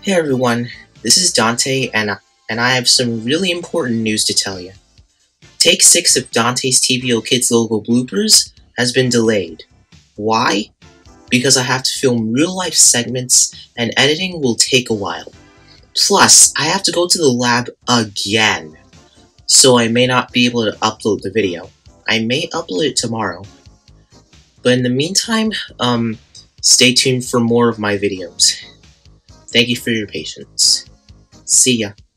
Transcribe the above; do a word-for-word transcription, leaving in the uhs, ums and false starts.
Hey everyone, this is Dante, and, and I have some really important news to tell you. Take six of Dante's T V O Kids logo bloopers has been delayed. Why? Because I have to film real-life segments, and editing will take a while. Plus, I have to go to the lab again, so I may not be able to upload the video. I may upload it tomorrow. But in the meantime, um, stay tuned for more of my videos. Thank you for your patience. See ya.